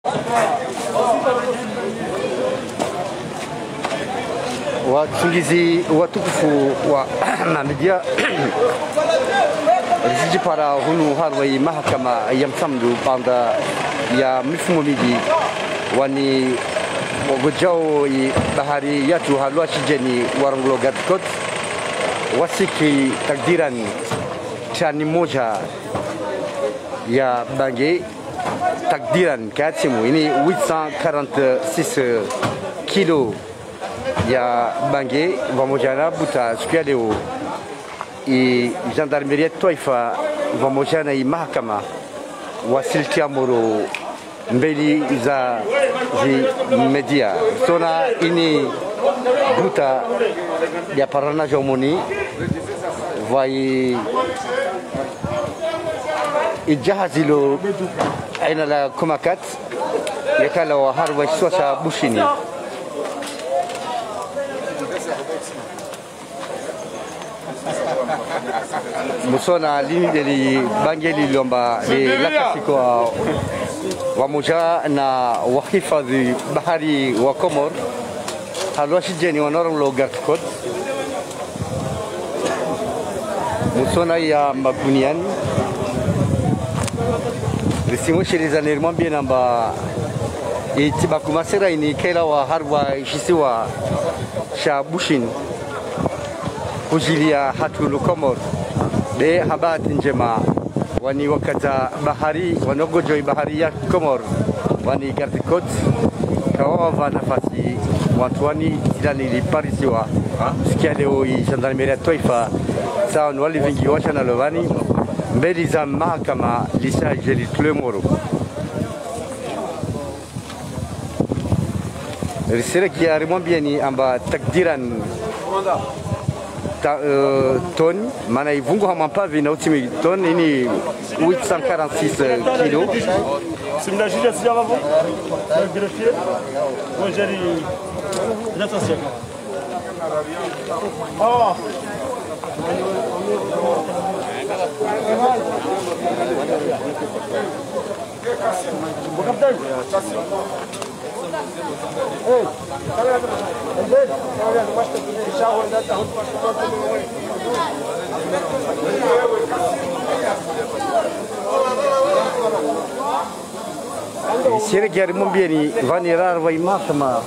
Wachunguzi watukufu wa media riziji para hunu harwai mahakama ya msamdu banda ya mifumo miji wani wagojao bahari yatu halwa shijeni waranglo gatkot wasiki takdiran chani moja ya bange takdiran katimu ini 846 kilo ya bange vamojana buta siku ya leo gendarmeria Taifa vamojana mahakama wasiltia moro mbeli za media sona ini buta ya parana jomoni vai ijahazilo aina la kumakat yakala wa harwa swasa bushini musona lini deli bangeli lomba de lakasiko wamoja na wahifadhi bahari wa Komor halwashi jeni wanoron lo gatkot musona ya mabunian risimo shiriza nirman bien amba itibakumasera ini kela wa harwa shisiwa shabushin kujilia hatulu Komor de habati njema wani wakata bahari wanogojoi bahari ya Komor wani Gartikot kawawa nafasi watu wani silani liparisiwa sikia leo gendarmeria Taifa sawa wali vingi wacha na lovani mbeli za mahakama lisa jeli tulemoro risere kia rimwambieni amba takdiran tonnes, mana ivungu hamampavi na utimi tonnes ini 846 kilo. C'est la juge à avant, greffier. Moi j'ai l'attention. Oh. Bon capitaine. Sere gari mumbieni vanirar vai mahkama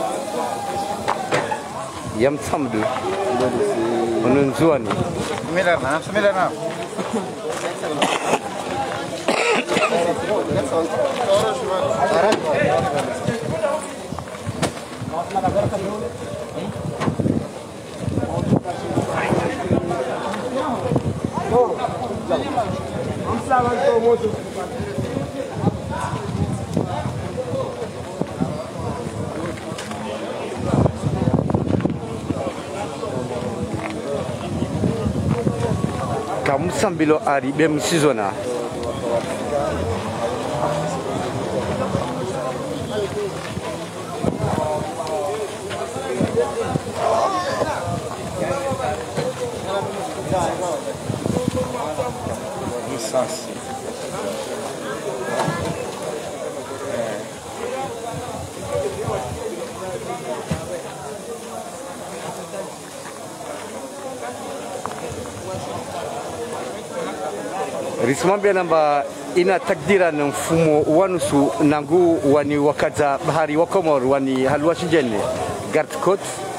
yam samdu onunzuani Similar. kamu sambilo ari bem sizona rismambia namba ina takdira na mfumo wanusu nangu wani wakaza bahari wa Komor wani halwa shijene Gartkot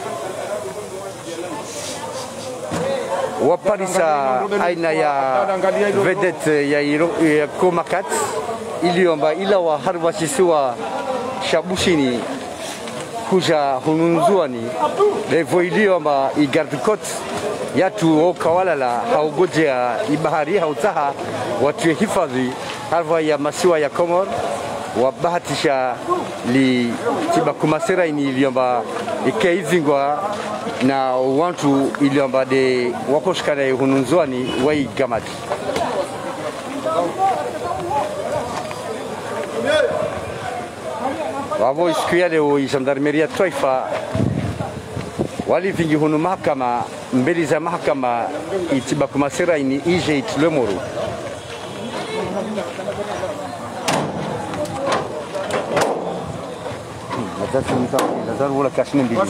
waparisa aina ya vedette ya Komakat iliomba ila wa harwa shisiwa shabushini kuja hununzuani levo iliomba Gartkot yatu okawalala haugojea ibahari hautaha watu hifadhi harwa ya masiwa ya Komor wabahatisha li tibakumasera ini iliomba ikaizingwa na wantu iliomba de wakoshkana hununzuani wai gamati wavo siku ya leo gendarmeria Taifa walivingi hunu mahakama mbele za mahakama itibakumasera ini ije itulemoro mazati Lazaro wala kashine mbili.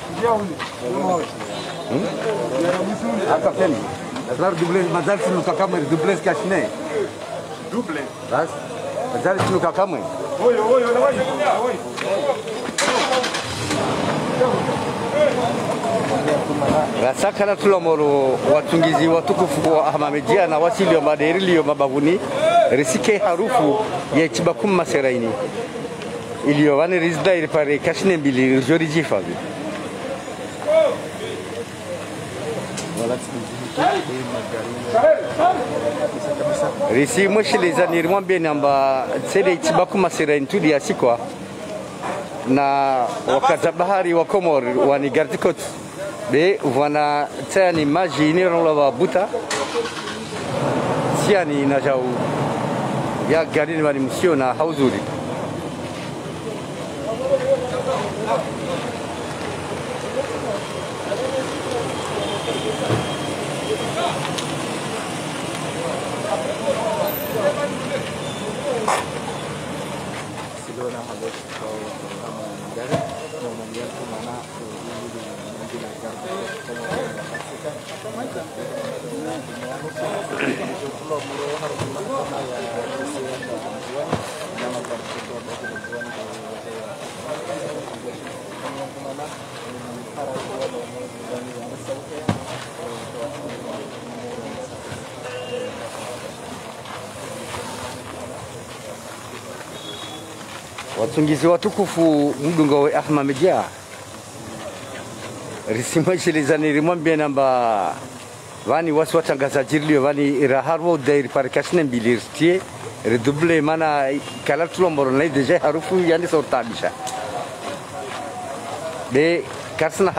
Kapteni. Lazaro double mazati kama double kashine. Double. Bas. Mazati kama. Oyo na wapi? Rasakana tulamoro watungizi watukufu wa Ahmamedia na wasili wa maderili wa mabavuni risike harufu ya chibakum maseraini iliyo wani rizda ilipare kashine mbili jori jifavi risi mweshile za nirmwambie namba sede chibakum maseraini tudi ya sikwa na wakaza bahari wa Komor wani Gardikot be wana tani maji ni rola buta siani na jau ya garini wani msio na hauzuri watungizi watukufu mdungo wa Ahmamedia risimweshilizani rimwambia namba vani wasu watangazaji lio vani raharwo dair parikashne mbilirtie redouble mana kala tulomboro na deja harufu yani sortabisha be karsna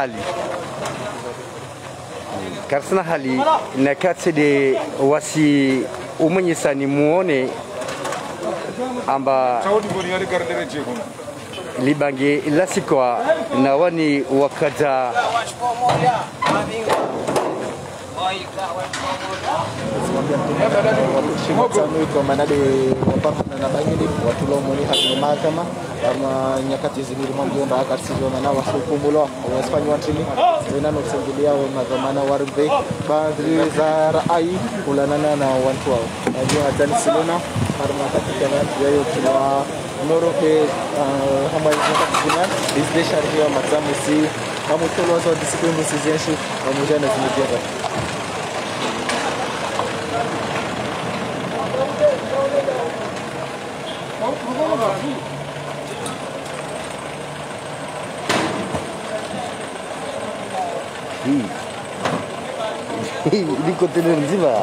hali na katse de wasi umanyisani muone amba libange lasikwa na wani wakaza manade wapakana na bangili watulomoni hatu mahakama ama nyakati ziniri mambo akasizo mana wasukumbulo wasifanywa trili wena nokusengilia madhamana warbe badri za rai kulanana na watu wao najua hatani silona harma katika yayo kwa noroke hamba zinatakuna isde sharia matsamisi kamutolo za discipline sizenshi pamoja na zimejeza di kontainer nzima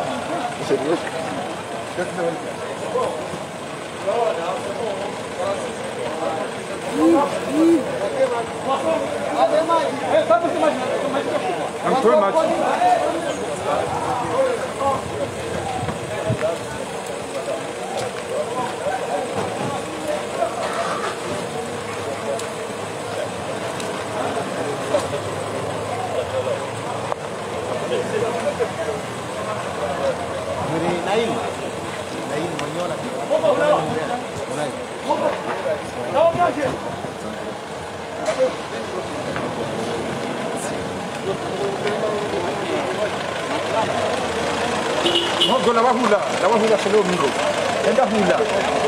Go la wahula selo mingo. Enda hula.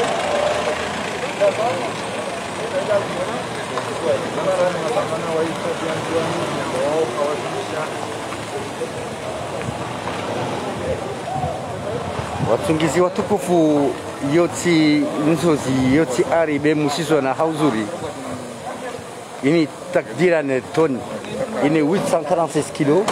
watungizi watukufu yoti nzozi yoti ari be mushizo na hauzuri ini takdira ne ton ini 846 kilo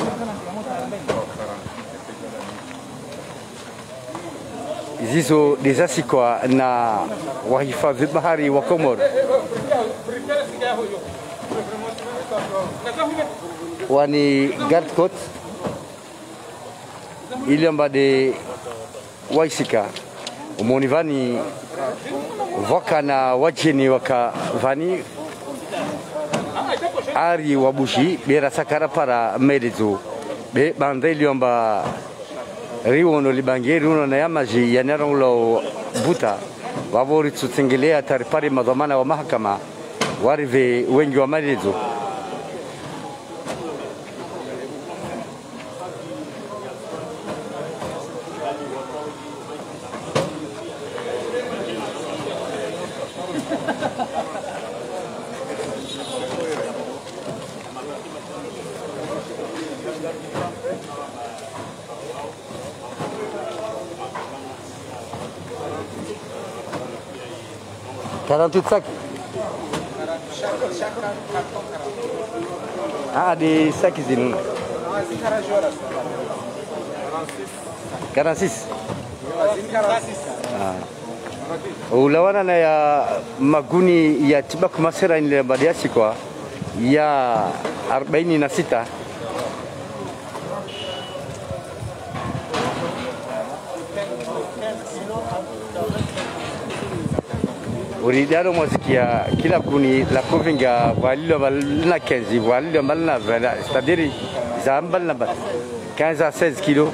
zizo dezasikwa na wahifadhi bahari wa Komoro wani Gardikot iliamba de waisika umonivani waka na wajeni waka vani ari wabushi bera sakara para medezo be bande iliamba riwono libange riwono na yamaji yanaronglo buta wavori tutsengelea taripari madhamana wa mahakama warive wengi wa maelezo. Sacs. Ah, des sacs ici. 46. Ulawana na ya maguni ya Tibaku Masera ile badiashi kwa ya 46. Uridaro mwasikia kila kuni la kuvinga walilo balna kenzi walilo balna vela c'est-à-dire zambal na 15 à 16 kilos.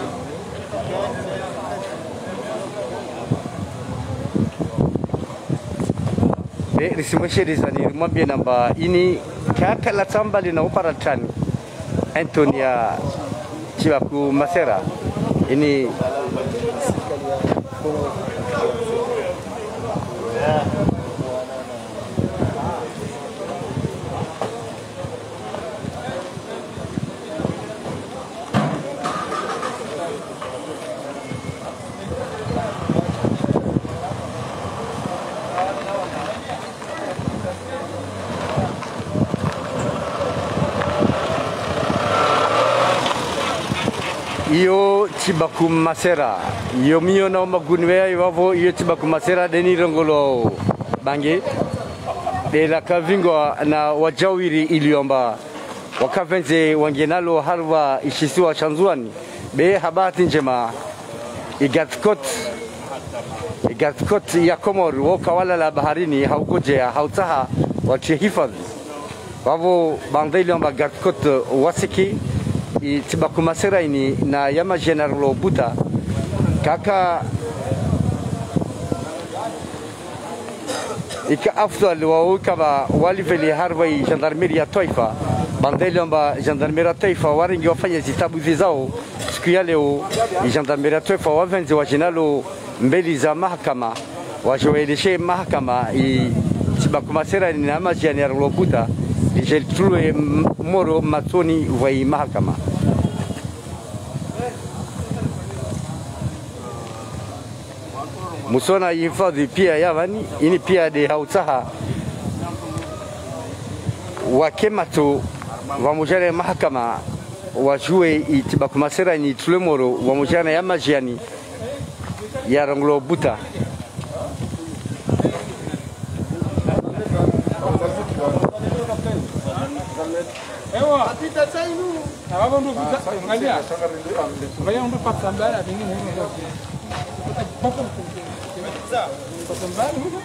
Risimweshe rizani mwambie namba ini kaka la tambali na uparatani Antonia Tibaku Masera ini iyo Tibaku Masera iyo mio na magunwea iwavo iyo Tibaku Masera deni rongolo bange de la kavingwa na wajawiri iliomba wakavenze wangenalo harwa ishisiwa chanzuani be habati njema igatkot ya Komor wakawala la baharini haukojea hautaha wachihifadhi wavo bande iliomba gatkot wasiki Tibaku Masera ini na yama General Buta kaka ika afdal wa kama waliveli harwai gendarmeria taifa bandeliomba gendarmeria taifa waringi wafanya zitabu zao siku ya leo gendarmeria taifa wavenzi wa jinalo mbele za mahakama wajoeleshe mahakama Tibaku Masera ni na General Buta Jeltulwe moro matoni wa mahakama musona hifadhi pia yavani ini pia de hautaha wakemato wamujana mahakama wajue Tibaku Masera ni tulemoro wamujana ya majiani ya Ronglo Buta Ewa, apita sainu. Hawa ndo angalia. Ngoja ndo patambara vingine hivi. Patambara huko.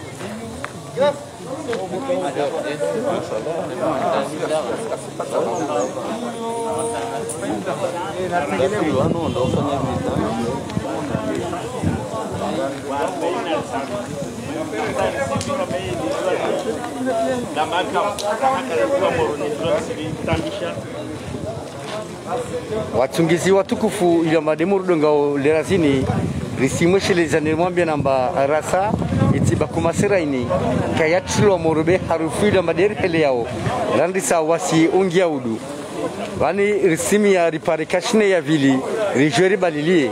Watungizi watukufu ila mademuru donga lerazini risimwesheleza nimwambia namba rasa Tibaku Masera ini kayatlo morbe harufu ila maderhele yao landisa wasi ungia udu wani risimi ya riparikashne ya vili rijori balilie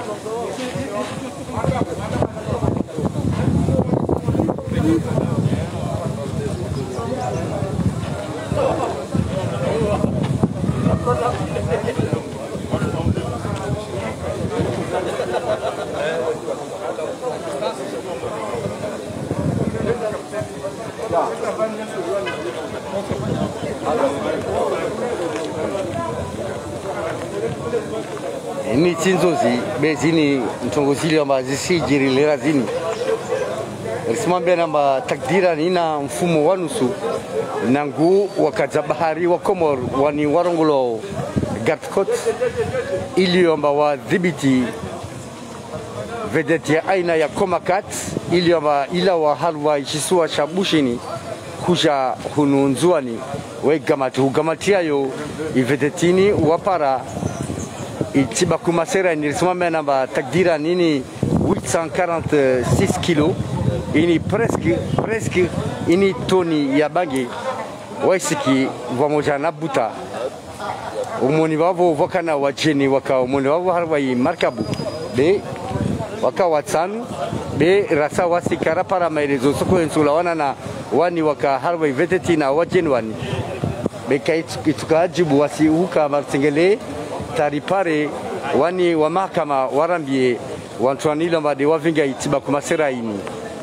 ni tinzozi bezini mtongozili wa mazisi jiri lerazini risimambia namba takdira nina mfumo wa nusu nangu wakaza bahari wa Komor wani warongolo Gatkot iliomba wadhibiti vedeti ya aina ya Komakat iliomba ila wa halwa ishisua shabushini kuja hununzuani we gamatia yo ivetetini wapara itiba kumasera nilisema namba takdira nini 846 kilo ini presque ini toni ya bangi waisiki wamoja na buta umoni wavo wakana wajeni waka umoni wavo harwai markabu de waka watsan de rasa wasikara para maelezo soko ensula wana na wani waka harwai veteti na wajeni wani beka itukajibu wasi huka martingele taripare wani wa mahakama warambie wantuanilo mbade wavinga itiba kumasera ini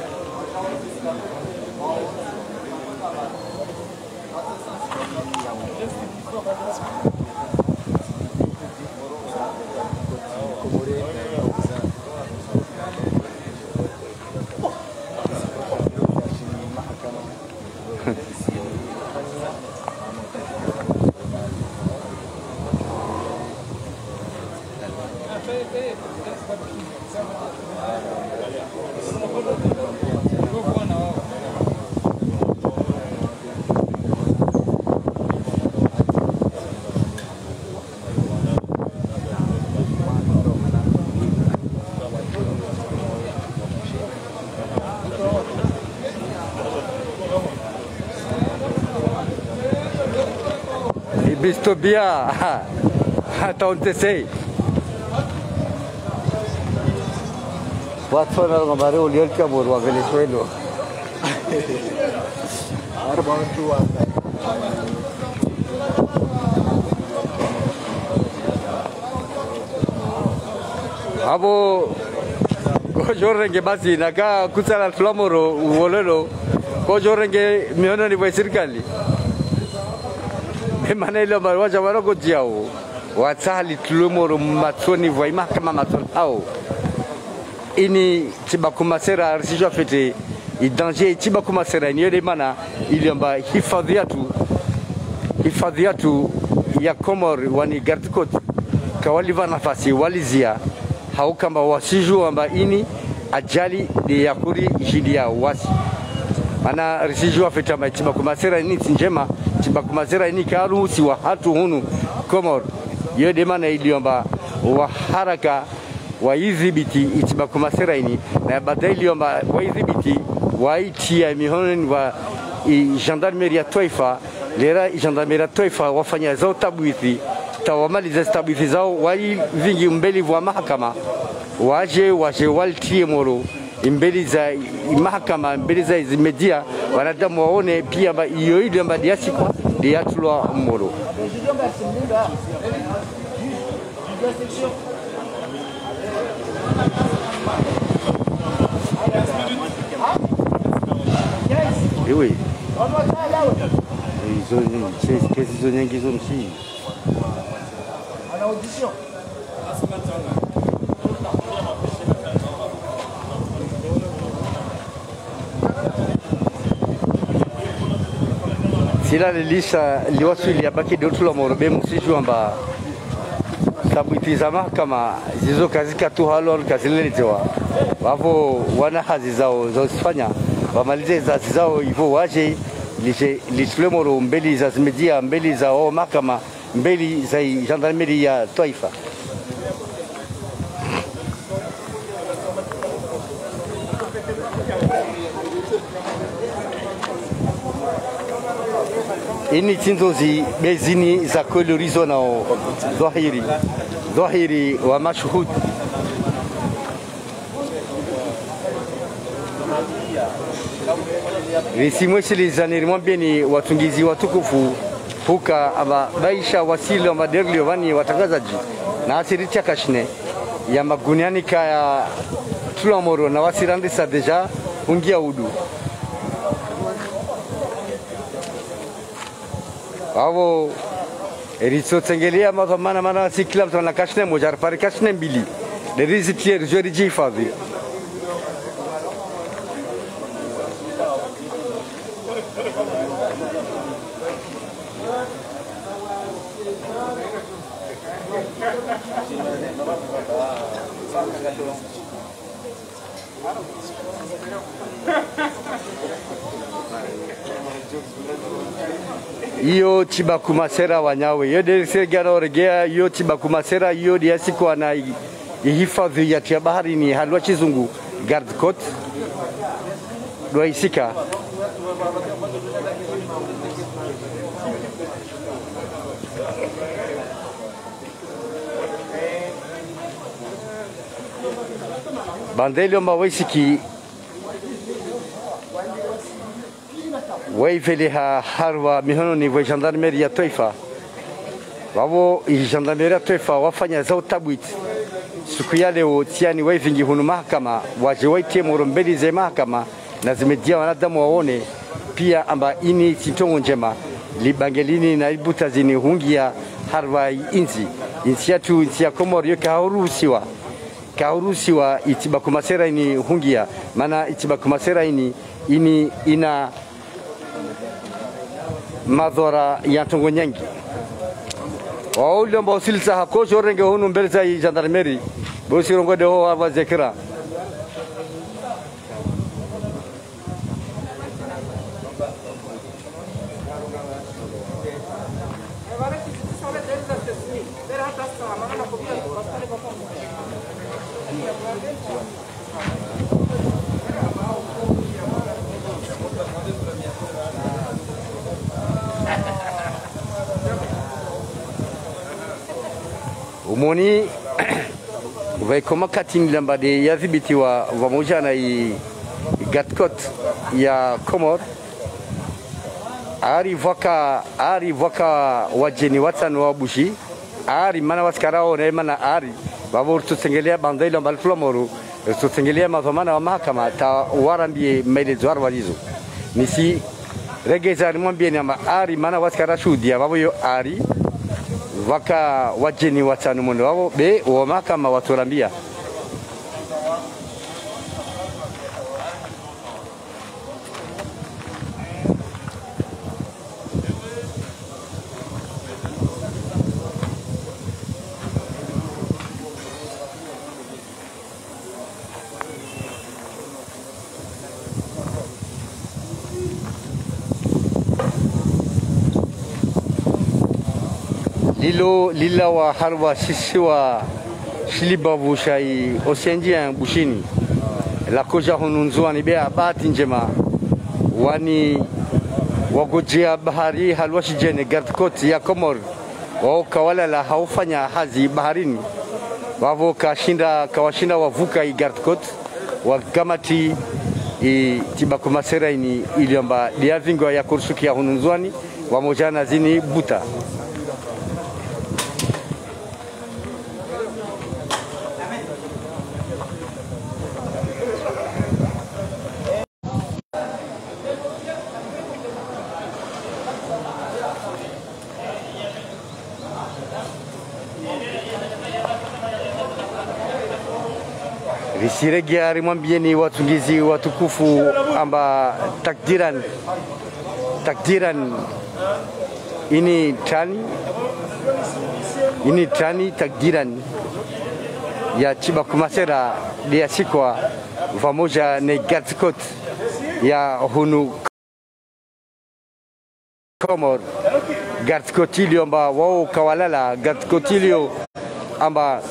Bistobia, ataontesei. Watu wanangambare ulieleka bora wa Venezuela. Arba watu wa Abo kojorenge basi naka kusala tulamoro uolelo kojorenge miona ni wa serikali. Manelo marwaja waroko jiao watali tulumoro matsoni voi mahakama matson hao ini tibakumasera risijwa fete idanger tibakumasera ni yode mana iliomba hifadhi yetu ya Komor wani Gartikot kawaliva nafasi walizia hao kamba wasijua amba ini ajali de yakuri jidia wasi mana risijwa fete ma tibakumasera ni njema tibakumasera ini karuhusi wa hatu hunu Komor yode mana iliomba wa haraka waidhibiti itibakumasera ini na baadaye iliomba waidhibiti waitia mihononi wa gendarmerie ya taifa lera gendarmerie ya taifa wafanya zao tabwithi tawamaliza tabwithi zao vingi mbele wa mahakama waje walitie moro mbele za mahakama mbele za media wanadamu waone pia hiyo ile mbadi yasikwa diatulwa moro oui. Ils ont qui sont ici. En audition. Sila lilisha liwasili ya baki dotu la morobe musiju amba sabitizama kama zizo kazi katu halon kazileletewa wavo wana hazi zao zosifanya wamalize zazi zao hivyo waje lishulemoro mbeli za media mbeli za mahakama mbeli za gendarmerie ya taifa ini tinzozi bezini za kolorizo na dhahiri wa mashhud Risimwesili mwambieni watungizi watukufu huka aba baisha wasili wa maderli wani watangazaji na asiricha kashne ya maguniani kaya tulamoro na wasirandisa deja ungia udu avo eritso tengelia mana si kila mtu na kashne moja pare kashne mbili de rizitier jori jifadhi iyo Chibakumasera wanyawe iyo desigana oregea iyo Chibakumasera iyo diasiko na ihifadhi ya bahari ni halwa chizungu Garde Côte do isika bandelio mawaisiki waifeliha harwa mihono ni wa gendarmerie ya taifa wao gendarmerie ya taifa wafanya zao tabwit siku ya leo tiani waifingi hunu mahakama waje waitie morombeli za mahakama na zimedia wanadamu waone pia amba ini sitongo njema libangelini na ibuta zini hungia harwa inzi yetu insi ya Komoro kahurusiwa Chibakumasera ini hungia mana Chibakumasera ini ina madhara ya tongo nyangi wauli ambao usilisa hakojo renge hunu mbele za gendarmerie bosi rongo de ho wa zekira umoni vai koma katini lambade ya dhibiti wa pamoja na Garde Côte ya Komoro ari voka wajeni watano wa bushi ari mana waskarao na mana ari babo tusengelea bandailo mbali Komoro tusengelea madhamana wa mahakama ta warambie maelezo walizo nisi regeza nimwambie ni ari mana waskara shudia babo yo ari waka wajeni watano mundo wao be wa mahakama waturambia lila wa harwa sisiwa shilibabu shai osenjia bushini la koja hununzua ni bea bahati njema wani wagojea bahari halwa shijene Garde Côte ya Komoro wao kawala la haufanya hazi baharini wavo kawashinda wavuka Garde Côte wakamati Chibakumasera ini iliomba diavingo ya kursuki ya hununzuani wamojana zini buta Risirejea rimwambieni watungizi watukufu amba takdiran ini tani takdiran ya Chibakumasera dia sikwa pamoja na Garde Côte ya hunu Komoro Garde Côte ilio amba wao kawalala Garde Côte ilio amba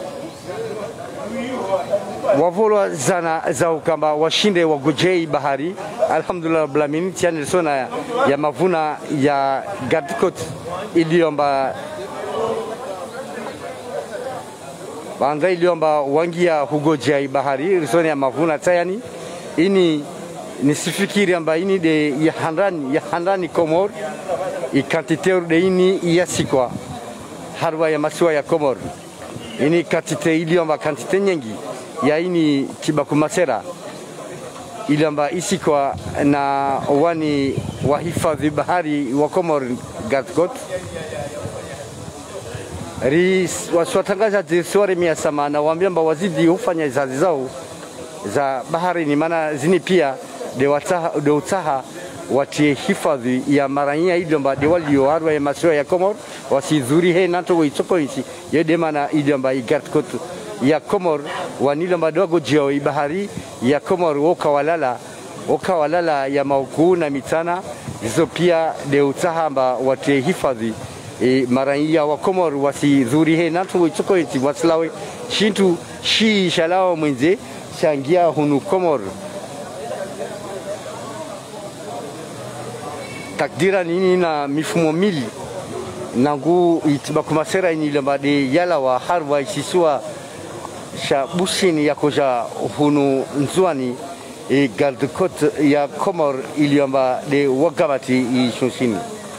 wavolo zana za ukamba washinde wagojei bahari alhamdulillah blamini tiani sona ya mavuna ya Garde Côte iliomba banga iliomba wangia hugojei bahari risona ya mavuna tayani ini nisifikiri amba ini de ya handani Komoro ikantite de ini yasikwa harwa ya masiwa ya Komoro ini kantite iliomba kantite nyingi ya ini Chibakumasera iliomba isikwa na wani wahifadhi bahari wa Komoro Garde Côte waswatangaza zisuare miasama na wambiamba wazidi hufanya izazi zao za bahari ni mana zini pia de utaha watie hifadhi ya maranya iliomba de walio harwa ya masiwa ya Komoro wasidhuri he nato waitoko isi yede mana iliomba Garde Côte ya Komoro wanilomba dogo jio bahari ya Komoro okawalala ya maukuu na mitana hizo pia de utahamba watie hifadhi maraia wa Komor wasidhurihe natu choko iti waslawe shintu shi shalao mwenze shangia hunu Komor takdira nini na mifumo mili nangu itibakumasera ini lembade yala wa harwa isisua sha busini ya koja hunu nzuani garde côte ya Komor iliamba de wagamati ishonsini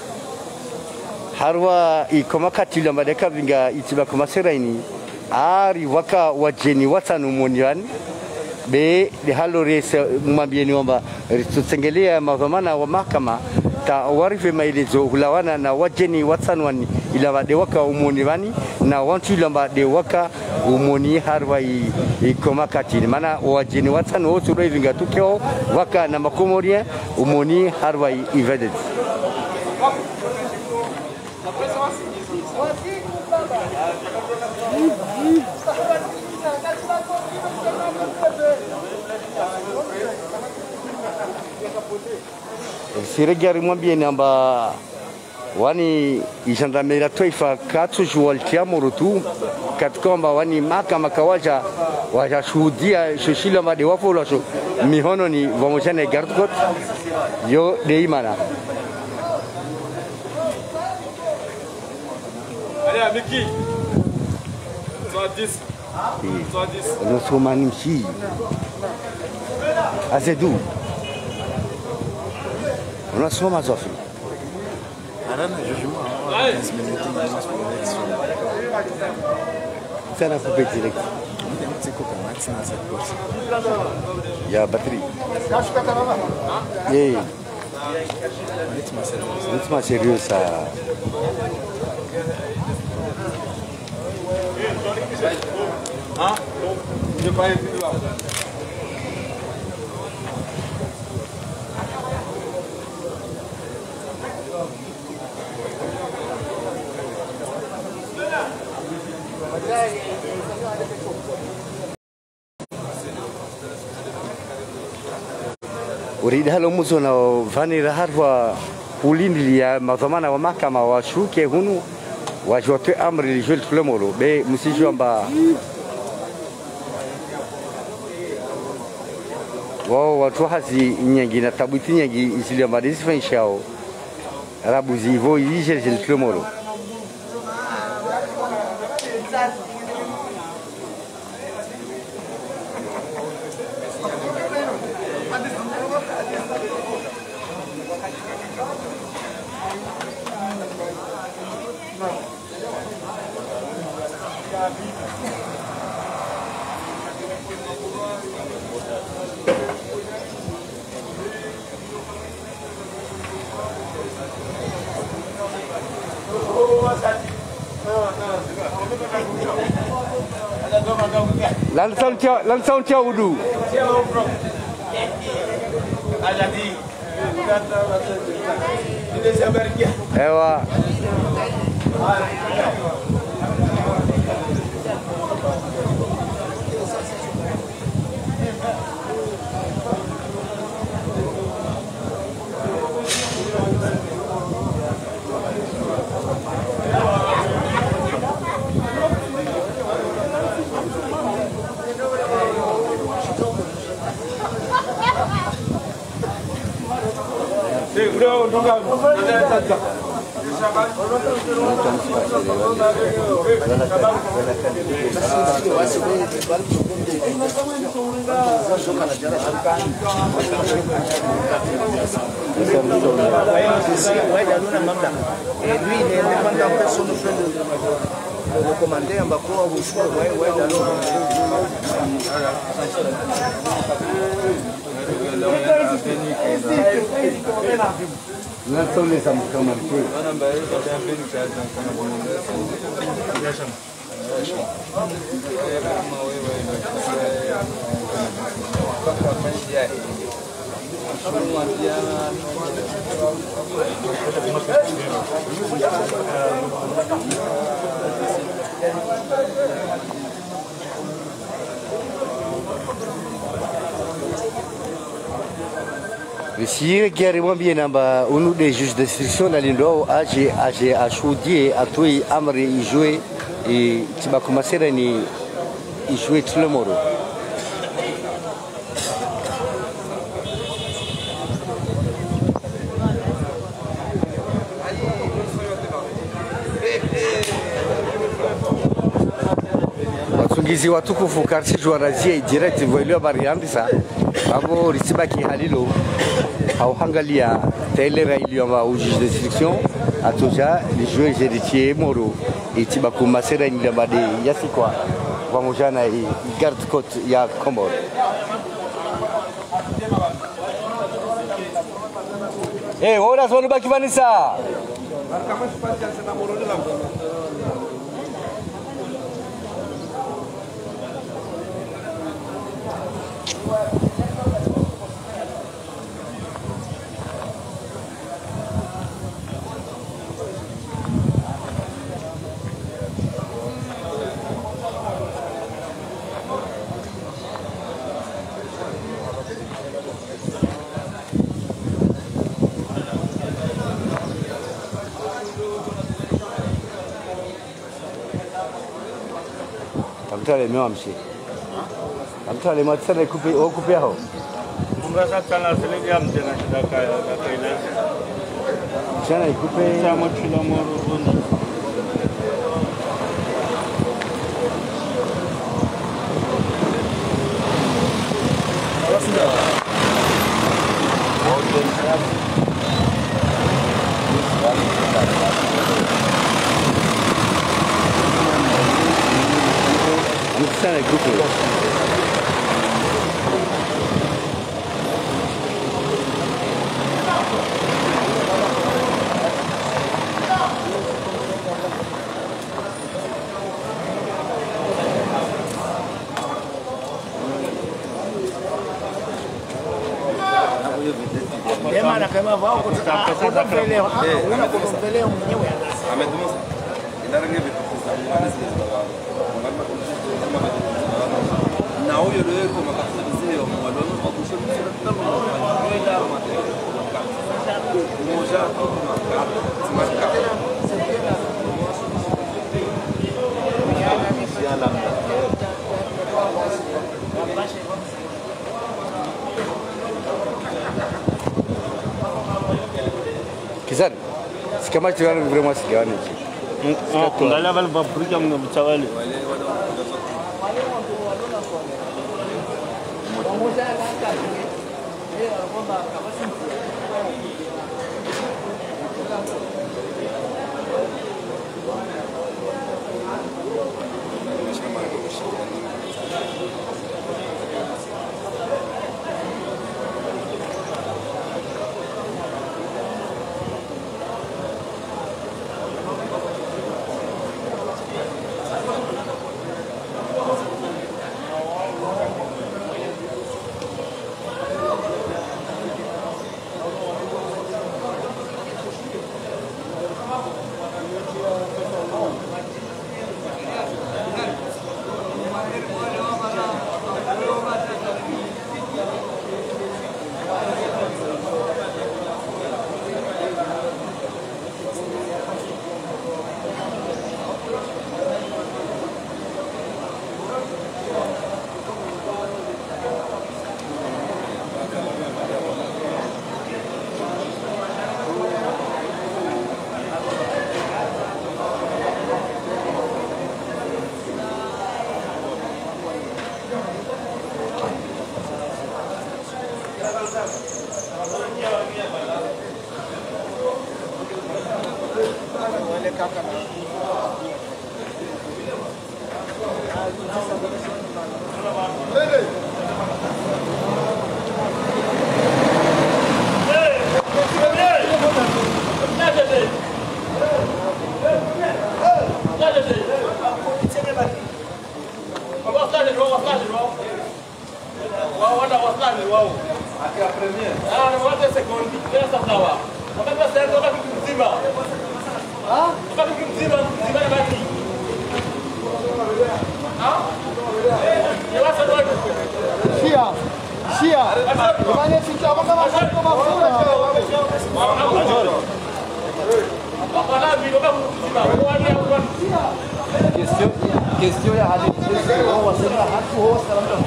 harwa ikomakati iliamba de kavinga itibakumasera ini ari waka wajeni watanu moniani be de halore mwambieni kwamba tutengelea madhamana wa mahakama ta warife maelezo hulawana na wajeni watsanwani ila wade waka umoni wani na wantu ila wade waka umoni harwa ikomakati mana wajeni watsanu wote roivinga tukeo waka na makomoria umoni harwa ivedet Siregari mwambie namba wani gendarmerie taifa katu jualtia morutu katkomba wani mahakama kawaja wajashuhudia shoshila made wafola sho mihono ni vamojane garde côte yo deimana Allez Miki 110 nous sommes ici à Zedou. On a souvent Mazofi. C'est un peu direct. Il y a batterie. C'est sérieux ça. Hein? Je pas été là. Uridi halo muzo na vani raharwa ulindi ya madhamana wa mahakama washuke hunu wajote amri lijwel tulemolo be musijomba wao watu hazi nyengi na tabuti nyengi isili mbadisi fanshao rabuzi vo yije tulemolo Langsung tia wudu. Ewa. Le commandant Mbako Langsung ni sama kamar tu. Si gari mwambie namba unu des juges d'instruction na lindo aje ashuhudie atoi amri ijue tibakumasera ni ijue tulemoro. Watungizi watukufu karsi juarazia direct voilio habari ambisa abo risibaki halilo au hangalia tailera iliyo au juge d'instruction atoja les joueurs héritiers moro itibaku masera ni bade yasikwa pamoja na garde côte ya Komoro. Ora zoni baki vanisa Amtale meamshi. Amtale matsana kupe okupe hao. Kumrasa kana selenge amtena shidaka kaila. Chana ikupe Chama kilomoro buni. Sana ikupe. Ema na kama vao kutaka mbele unakombelea mwenyewe. Amedumusa. Indarenge vitu na huyo ndio kwa makasisi ya mwalimu kwa kushauri kama ndio moja Kizani, sikama tiwani vraiment sikiwani. Ngala bal babrika mnabutawali. Shia. Question ya hadi wasema hatu ho salamu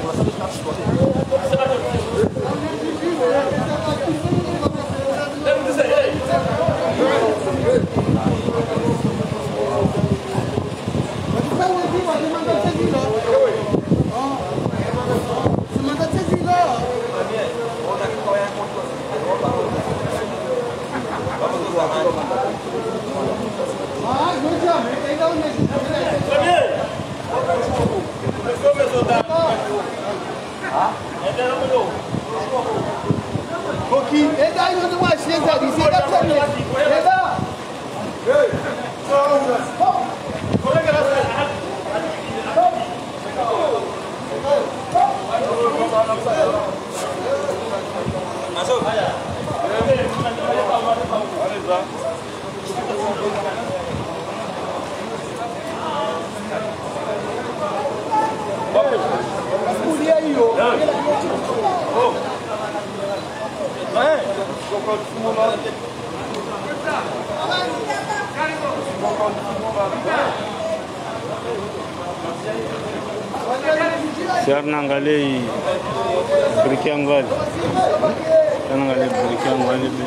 Siar nangalei berikianggal. Nangalei berikianggal itu.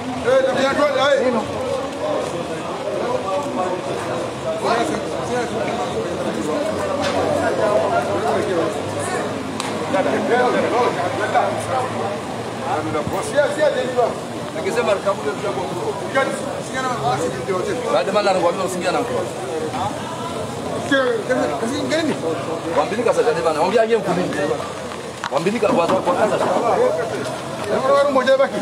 Akisema kamu ndio baada mala ngwambia usingiana kwa ngeni wambilika sasa ndio bana ongea yeye mkulini wambilika kwa sasa ndio mmoja baki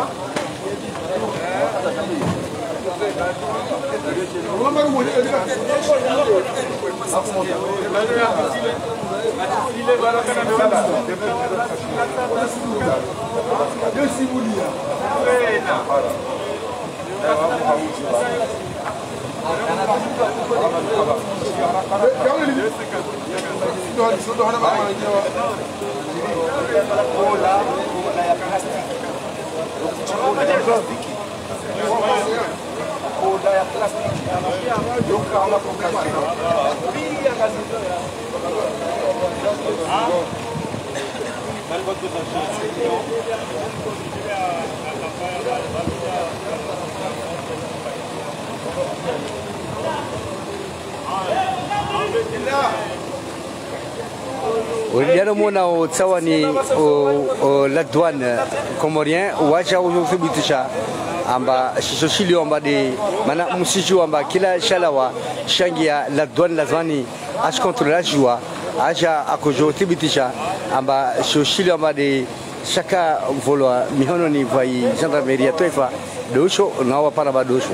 وليانا مونا وتصواني لدوان كوموريان واجا وثبتشا amba shishilio amba de mana musiju amba kila shalawa shangia ladwan lazani ash contrôler joie aja akojo thibitisha amba shishilio amba de shaka volwa mihono ni vai gendarmerie toifa dosho nawa para badosho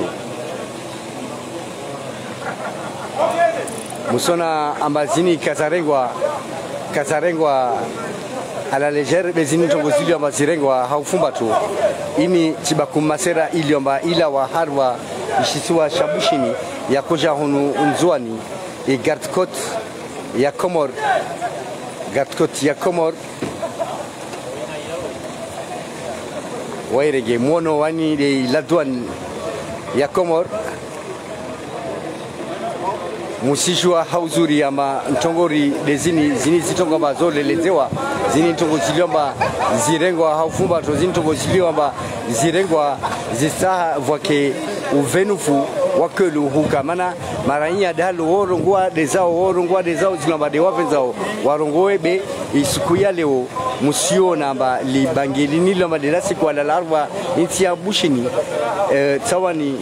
musona amba zini kazarengwa à la légère bezini tongozilio amba zirengwa haufumbatu ini chibakumasera iliomba ila wa harwa ishisiwa shabushini ya koja hunu unzuani e gardkot ya komor wairege mono wani de ladwan ya komor musishwa hauzuri ama ntongori de zini zitonga bazole lezewa zini ntongo ziliomba zirengwa haufumba to zini ntongo ziliomba zirengwa zisaha vwake uvenufu wakelu hukamana maranya dalo worongwa dezao zilomba de wapenzao warongoebe isukuya leo musio namba libangelini lomba de la siku ala larwa intia bushini tsawani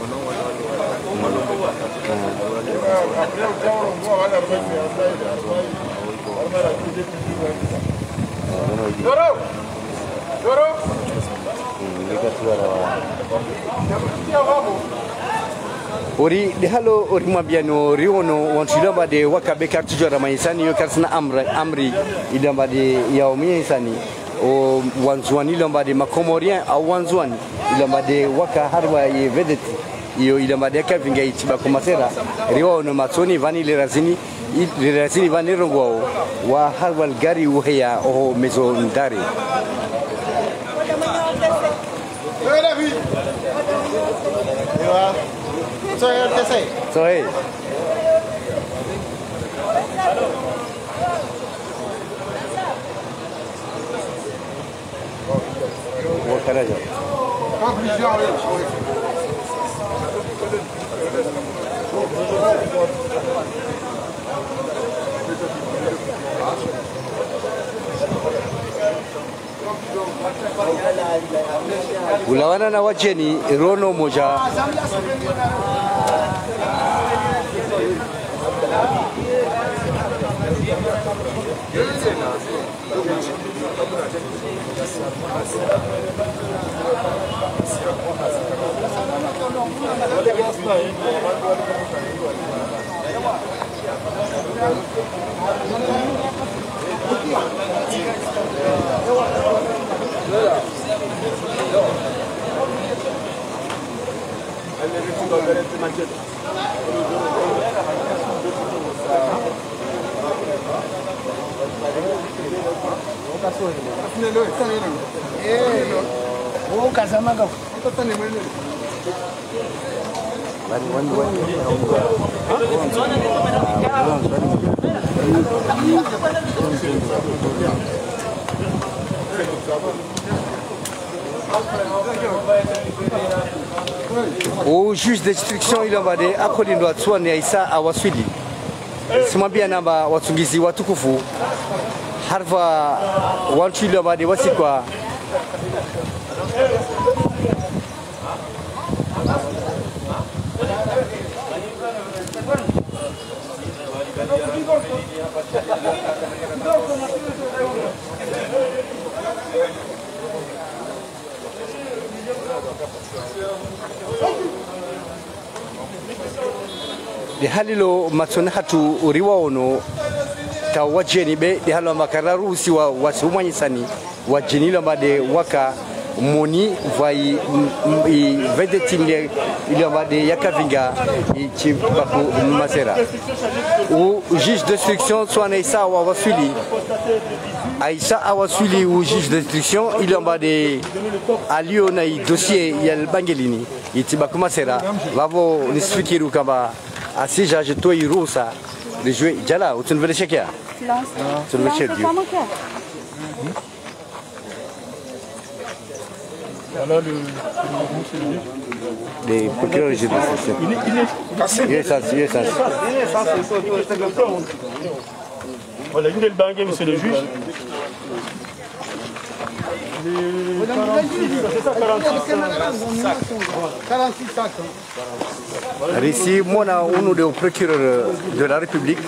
ori dehalo ori mabiano riono wantilamba de wakabe kartujora maisani yo karsna amri idamba de yaomi isani o wanzuani lamba de makomorien au wanzuani ilamba de waka harwa ye vedeti iyo ilamba de kavinga itiba kumasera riono matsoni vani le razini Rasili vanirongo wa halwal gari uhaya o mezo ndari. So hey. What can I do? Ulawana na wacheni rono moja au juge d'instruction ilambade akolindwa tswane Isa awaswili simambia namba watungizi watukufu harva wantu ilambade wasikwa de halilo matsona hatu uriwa ono ta wajeni be de halo makararu si wa wasumanyisani wajeni lo made waka moni vai vedetimle ile made yakavinga ichibaku masera o juge d'instruction soit Isa wa wasuli Aïssa awasuli au juge d'instruction il en bas de alio na dossier yal bangelini itibaku masera vavo nisfikiru kama asija jeto irusa de jouer jala ou tu ne veux le checker tu ne veux checker Voilà les procureurs juge d'instruction il est ça voilà, il est le banquier, monsieur le juge. C'est ça, 46 sacs. Ici, moi, on est au procureur de la République.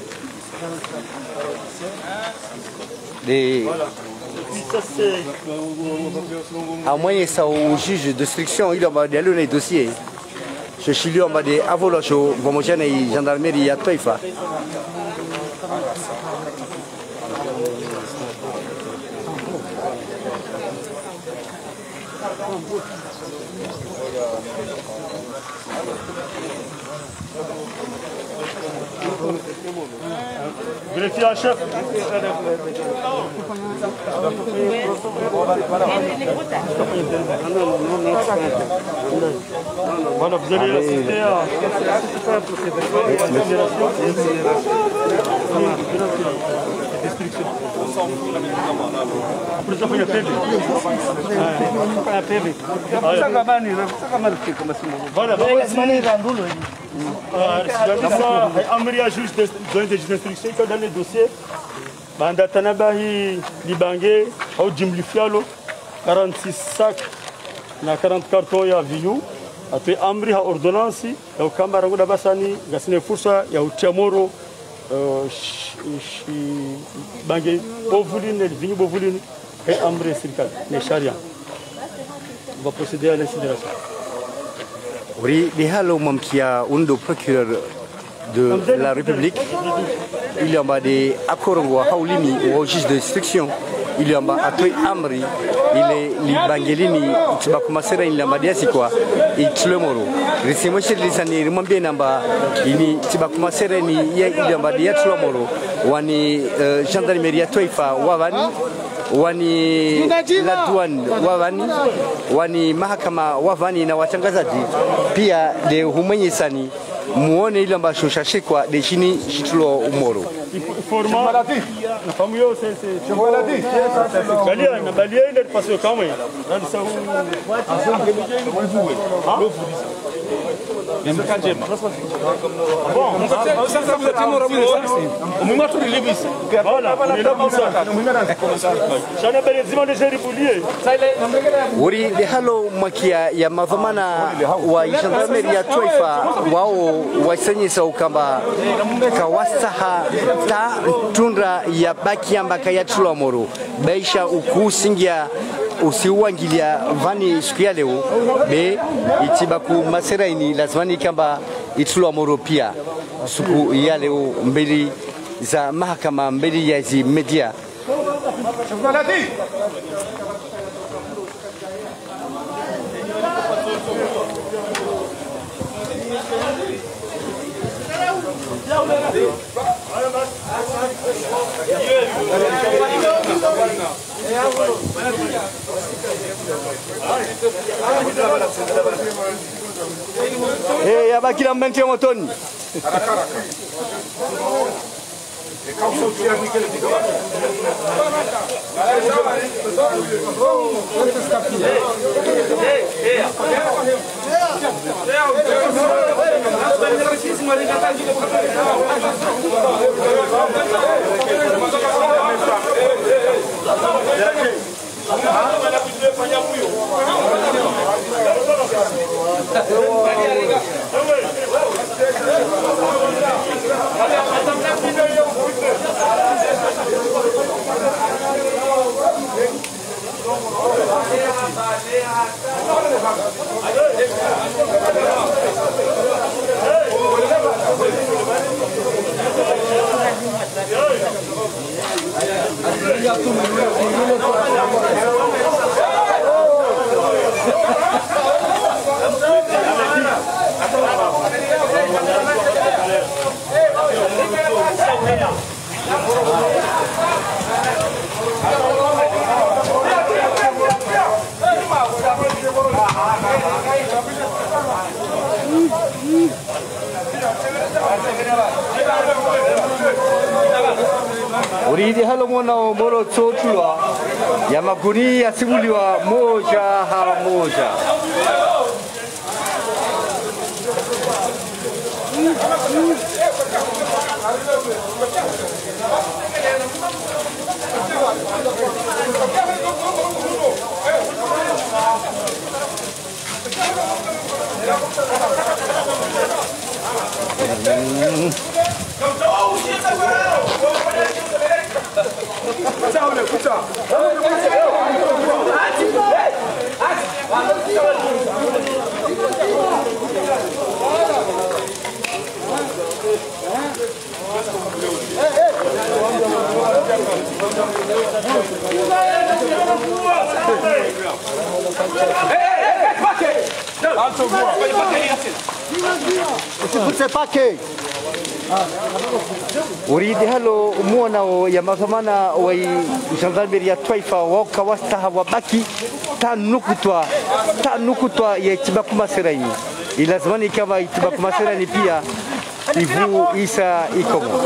À moyen ça au juge d'instruction, il a des le dossier. Je suis lui en bas des avolocho, Bomogène et gendarmerie à Toifa. Greffier en chef. Voilà, vous allez assister à amri ya juge d'instruction iko dans le dossier banda tanabahi libange au jimlifialo 46 sacs na 40 cartons ya vinyu atoe amri ha ordonnance ya ukamba nguda basani gasine fursa ya utiamoro bange bovuline vinyu bovuline et amri serikali ne sharia va procéder à l'incinération. Oui, les hallo mamkia undo procureur de la République, il y a des accords au juge d'instruction ili amba atoi amri ile libangelini tibakumasera ile ambadiasi kwa itlemoro risimoshe lisani rimwambie namba ini tibakumasera ni ile ambadia tlemoro wani gendarmerie ya taifa wavani wani ladwan wavani wani mahakama wavani na watangazaji pia de humwenyesani muone ile ambayo shoshashikwa de chini shitulo umoro format na famille c'est maladie galia na balia ile parce que quand même dans ça Uri de halo makia ya mavamana wa gendarmerie ya taifa wao wasenyesa ukamba kawasaha ta tundra ya baki ambaka ya tulamoro baisha ukusingia usiuangilia vani siku ya leo be itibaku masera ini lazimani kamba itulamoro pia siku ya leo mbili za mahakama mbili ya zi media Eh, abakila mbenti ya motoni. Uridi halo mwana moro tsotulwa ya maguni yasimuliwa moja ha moja. Uridi halo muona ya makamana wa gendarmerie ya taifa waka wastaha wabaki tanukutwa ya Itibakumasera ilazimani kama Itibakumasera ni pia ivu isa ikomo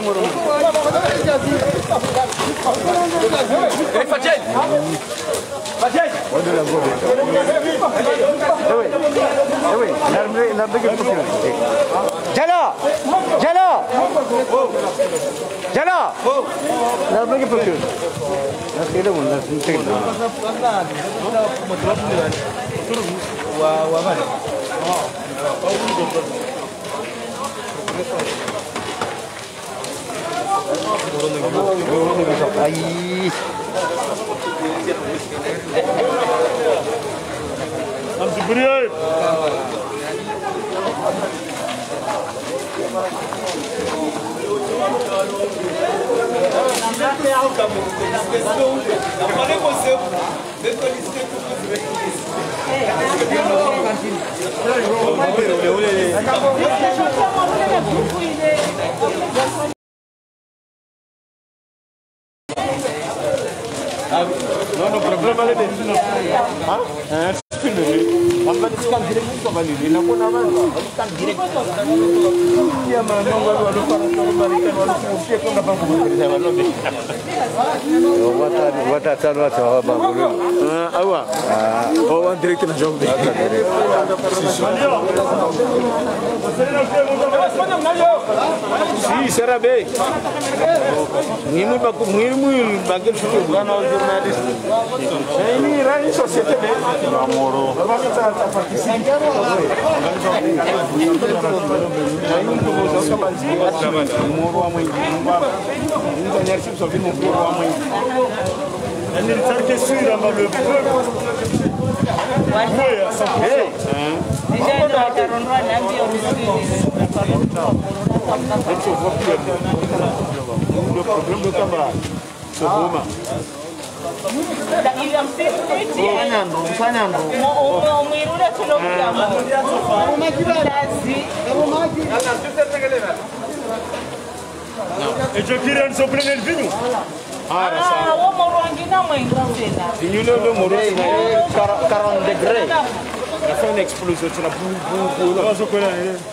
Jana! Jana! Jana! Nak pergi pergi. Nak kira pun nak tinggal. Wah mana? Ai. Amsibriye. Non, problema ale dentro. Ah? Ambaliskan direct ko bali. Nako naman. Ambaliskan direct. Ya manong wala para sa balikan wala sa usia ko na pangkubuti sa wala. Wata tanwa sa bangulu. Awa. Oh, direct na job. Si será bem. Ngimu bagel suku bukan jurnalis. Ini rai societe be. Amoro. E giochiranno sopra nel vino? Uomo ruangina mãe grandena. Vinho lo moro 40 degrés. Já foi uma explosão na bu. Cosa quella?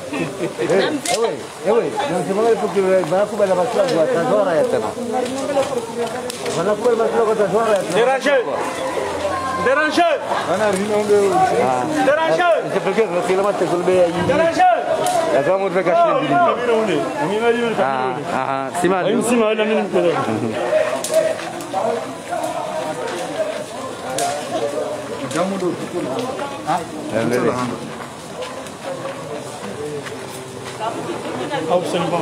Non si muove perché va a kubala basura dua tazora ya tena. Wana kubala basura tazora ya tena. Déranger. Wana rinongo. Déranger. C'est perché non si lamate sulbe ya. Déranger. Ya kama tunataka shindi. Sima. Sima la mimi kwa. Jamudo. Absolument.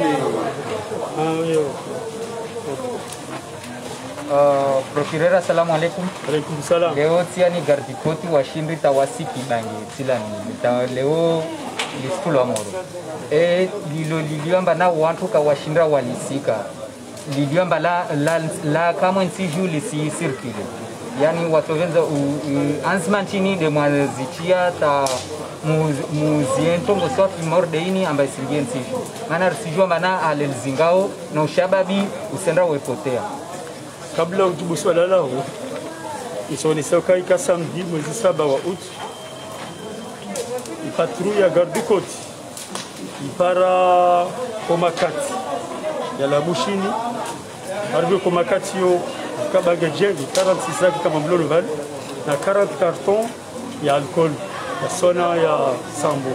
Procureur, assalamu alaikum. Alaikum salam. Leo tiani gardikoti washindi tawasiki bangi tilani. Leo liskulu amoro. Liliomba na wantu kawashinda walisika. Liliomba la kama nsiju lisi circule. Yani watovenza ansmantini de mwazitia ta muziento ngosoti mordeini ambaye singie nsiju. Mana risijua mana alelzingao na ushababi usendra wepotea. Kabla ya kujibu swala lao, isaonesha kaika samedi mwezi 7 wa août, patrouille ya garde côte ipara komakati ya la Bushini arrivé komakati yo kabaga jengi 46 sacs kama mlolo vale na 40 cartons ya alcool ya sona ya sambo.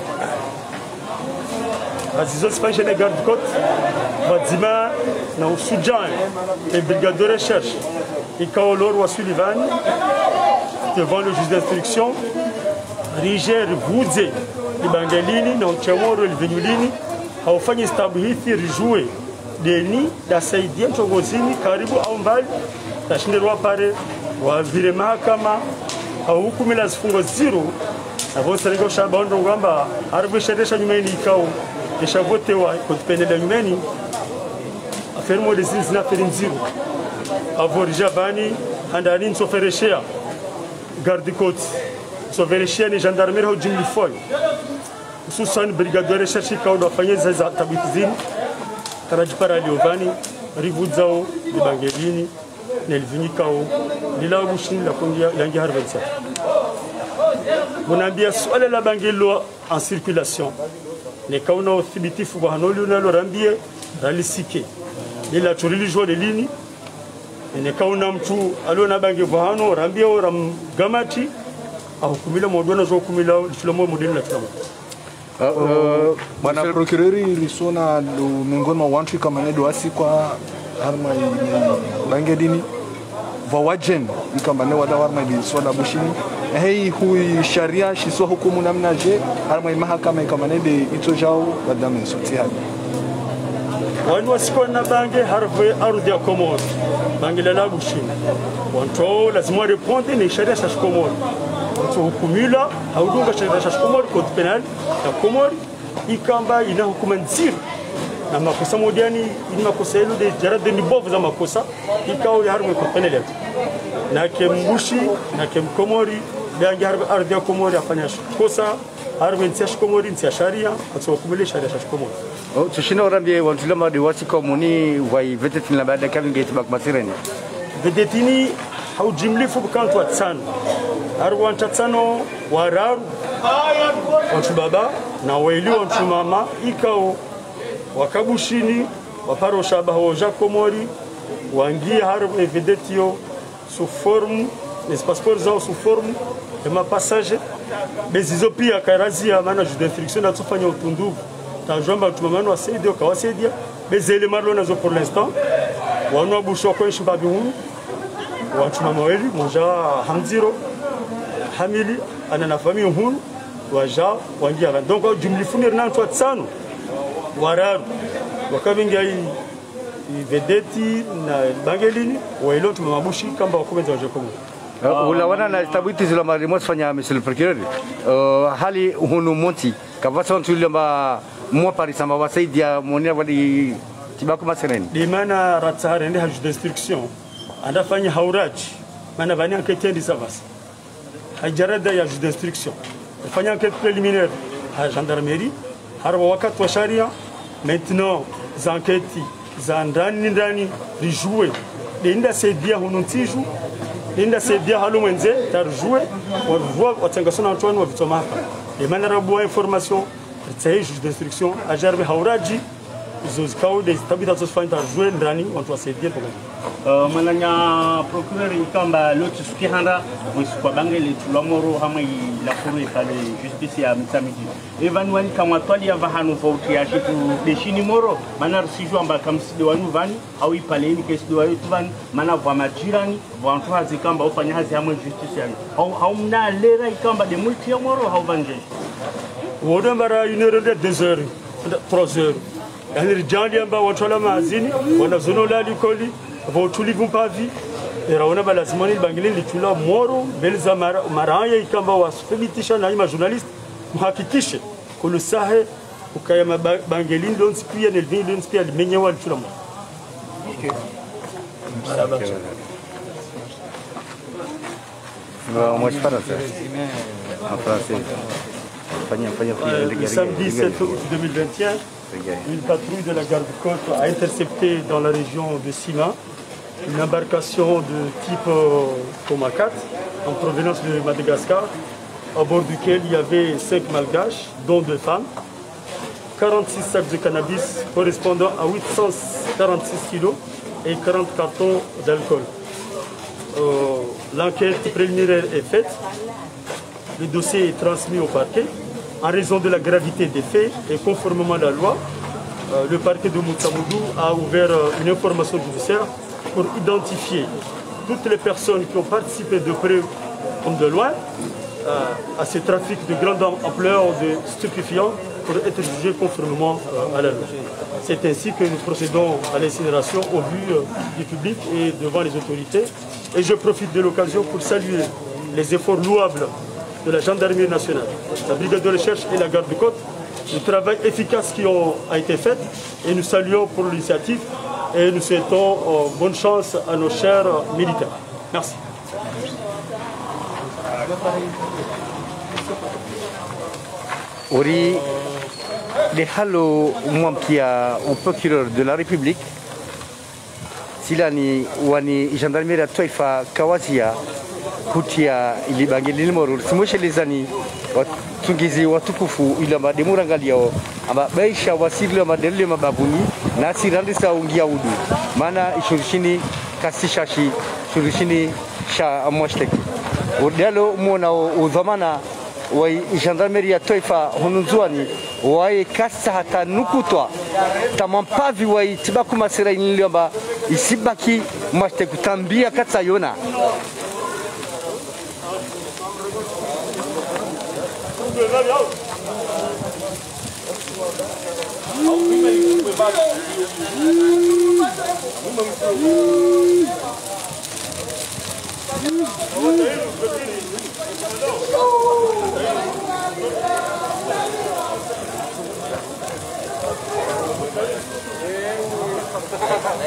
Azizo spanche de garde côte Bazima na usujan et brigade de recherche et Kaolor wa Sullivan devant le juge d'instruction Riger Vudze Ibangelini na Uchamoro Livenyulini haufanyi stabu hithi rijue deni da saidia mchongozini karibu au mbali tashinderwa pare wa vile mahakama hauhukumila zifungo zero na vosa ringo shabaondo ngamba arubisheresha nyumeni ikao eshagotewa kutipendela nyumeni afermo de zina ferimziro avorija bani handani nsofereshea garde côte sofereshea ni gendarmerie au jimli foy hususan brigade de recherche kaudo afanye za tabitizini tarajipara liovani rivudzao libangelini nelvinikao lila bushini la kongia yangi harvensa munambia swala la bangelo en circulation ne kauna uthibitifu wa hanoli unalorambie ralisike ila tulilijwa lini ne kauna mtu aliona bange vahano rambie ram gamati au kumila modona zo kumila filomo modeli na tamo. Bwana procureur risona do miongoni mwa watu kama nedo asikwa harma bange dini vawajen ikambane wada warma di swala bushini hei hui sharia shiswa hukumu namna je harma mahakama ikamane de ito jao wadame soti hadi wanu wasiko na bange harve ardhi ya Komoro bange la bushini wanto lazima répondre ni sharia sa Komoro wanto hukumila haudunga sharia sa Komoro code penal ya Komoro ikamba ina hukuma nzir na makosa modiani ni makosa yenu de jarade ni bovu za makosa ikao ya harmu kupenele na kembushi na kemkomori bangi harbu ardhi ya komori afanya kosa harbu ntia komori ntia sharia kwa kumile sharia komori tushina orambie wantulama de wasi komuni wai vetetini la baada kama ngeti bak masireni vedetini au jimlifu bukantu watsano harbu wantatsano wararu wantu baba na waili wantu mama ikao wakabushini waparo shaba hoja komori wangia harbu vedetio sous forme les passeports sous forme de ma passage bezizo pia karazia maana juge d'instruction na tufanya utunduvu tajomba tumamano wasaidia kawasaidia bezele marlo nazo pour l'instant wanwa busho kwa shimba bihunu watu mama weli moja hamziro hamili ana na famille hunu waja wangia donc jumlifunir na watu tsano wararu wakabinga hii vedeti na bangelini wailo tumamabushi kamba wakomeza waje komo ulawana na tabiti zila marimos fanya monsieur le procureur hali hunu monti kavason tulamba mwa parisama wasaidia monia wali tibaku masereni dimana ratsare ndi haju d'instruction andafanya hauraji mana bani enquête ndi savas hajarada ya juge d'instruction fanya enquête préliminaire à gendarmerie harwa wakati wa sharia maintenant enquêtes za ndani lijouer linda saidia hunu tiju linda saidia halu mwenze tarjouer wa watangasona Antoine wa vitoma hapa dimana rabu information c'est juge d'instruction à gerbe hauraji zozikao des tabita zosfanya tarjouer ndani watu wasaidia kwa mananya procureur ikamba lotu sukihanda kwa bangele tulamoro hama la cour pale justice ya mtamiji evan wani kama twali ya vahanu vauti ya shitu deshini moro manar siju amba kamsidi wanu vani au ipaleni kesidi wayo tuvani mana vwa majirani vantu hazi kamba ufanya hazi hama justice ya au mna lera ikamba de multi ya moro hau vanje wodo mara 1 heure de 2 heures 3 heures yani rijali amba watu la mazini wana zono la likoli votuli vumpavi eraona balazimani bangilini litula moro belza maraya ikamba wasfibitisha na ima journalist muhakikishe kulusahe ukaya bangilini don't spear ne vin don't spear menye wa litula moro moi je parle ça en français le samedi 7 août 2021 une patrouille de la garde-côte a intercepté dans la région de Sima une embarcation de type Coma 4 en provenance de Madagascar, à bord duquel il y avait 5 malgaches, dont 2 femmes, 46 sacs de cannabis correspondant à 846 kilos et 40 cartons d'alcool. L'enquête préliminaire est faite, le dossier est transmis au parquet. En raison de la gravité des faits et conformément à la loi, le parquet de Moutsamoudou a ouvert une information judiciaire pour identifier toutes les personnes qui ont participé de près comme de loin à ce trafic de grande ampleur de stupéfiants pour être jugés conformément à la loi. C'est ainsi que nous procédons à l'incinération au vu du public et devant les autorités. Et je profite de l'occasion pour saluer les efforts louables de la gendarmerie nationale, la brigade de recherche et la garde-côte, le travail efficace qui a été fait et nous saluons pour l'initiative et nous souhaitons bonne chance à nos chers militaires. Merci. Ori de halo mwamkia au procureur de la République silani wani gendarmerie taifa kawazia kutia ilibangili moro simoshelezani watungizi watukufu ila mademurangalio amba baisha wasirle madelle mababuni na sirandisa ungia udu maana ishurishini kasishashi shurishini sha amwashtaki udalo muona udhamana wa gendarmerie taifa hununzuani wae kasa hata nukutwa tamampavi wa tibaku masira iniliomba isibaki mwashtaki kutambia katsa yona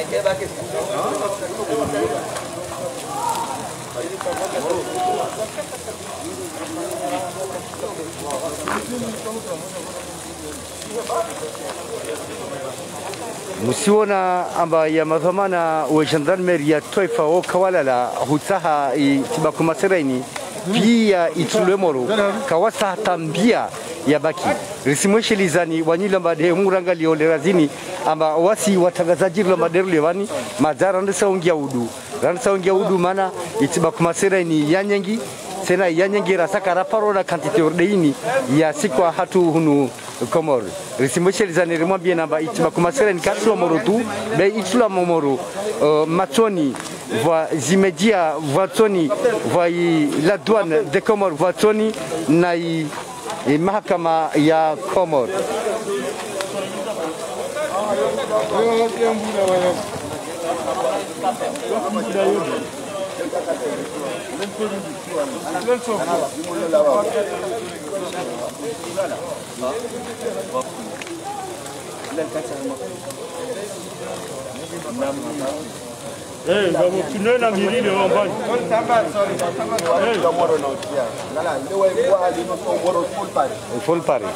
musiona amba ya madhamana wa gendarmerie ya taifa o kawalala hutaha tibaku maseraini pia itulemoro kawasa tambia ya baki risimweshelizani wanyila mbade muranga liolerazini amba wasi watangazaji la maderu lewani madara ndesa ongia udu mana itibaku maseraini yanyengi sena yanyengi rasaka raparo na kantite ordeini ya sikwa hatu hunu Komor risimweshelizani rimwambie namba itibaku maseraini katlo moro tu be itula momoro matoni voa zimejia voatoni voa la douane de Comores voatoni na mahakama ya Komor. Vamos tunaenda milile wambani. Full pari.